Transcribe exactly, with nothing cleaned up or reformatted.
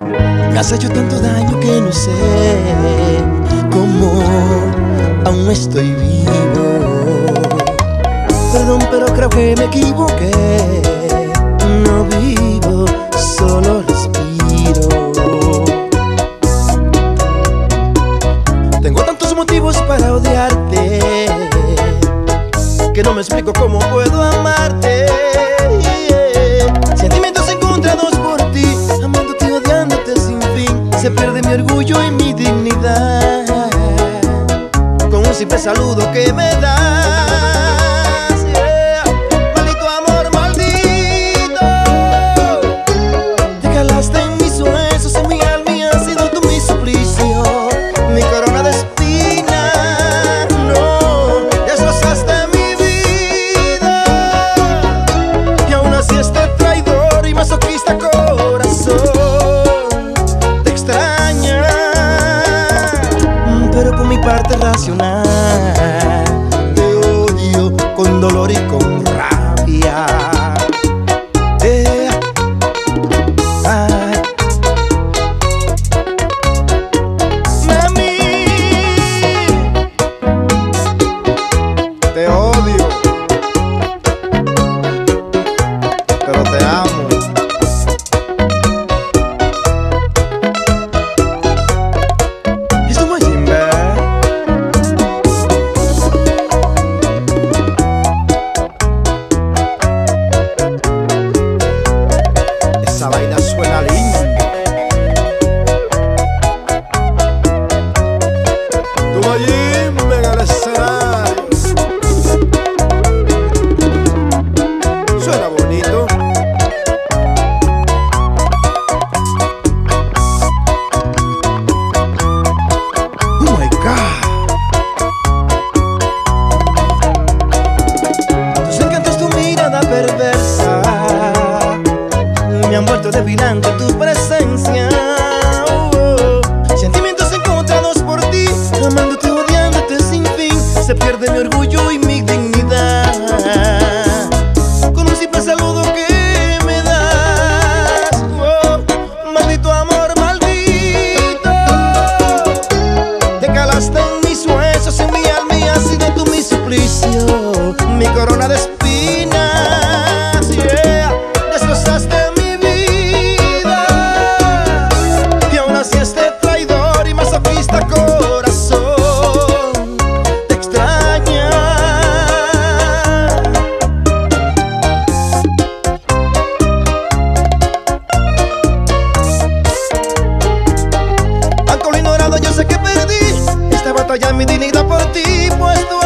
Me has hecho tanto daño que no sé cómo aún estoy vivo. Perdón, pero creo que me equivoqué. No vivo, solo respiro. Tengo tantos motivos para odiarte que no me explico cómo puedo amarte. Sentimientos encontrados por ti, amándote y odiándote sin fin. Se pierde mi orgullo y mi dignidad con un simple saludo que me das, yeah. Maldito amor, maldito. Te calaste en mis huesos, en mi alma, y has sido tú mi suplicio, mi corona de espinas. No, destrozaste mi vida y aún así este traidor y masoquista corazón te extraña. Pero por mi parte racional te odio con dolor y con rabia. Eh, ay. Mami, Te odio, pero te amo. esto no es simba. Esa vaina suena linda. Tú allí en el escenario. Suena bonito. Oh my God. Tus encantos, tu mirada perversa me han vuelto debilante tu presencia. Oh, oh. Sentimientos encontrados por ti, amándote y odiándote sin fin. Se pierde mi orgullo y mi dignidad con un simple saludo que me das. Oh, maldito amor, maldito. Te calaste en mis huesos, en mi alma, y has sido tú mi suplicio, mi corona de espinas, yeah. Destrozaste mi vida y aún así este traidor y masoquista corazón te extraña. Aunque lo ignorado yo sé que perdí esta batalla, mi dignidad por ti, pues tú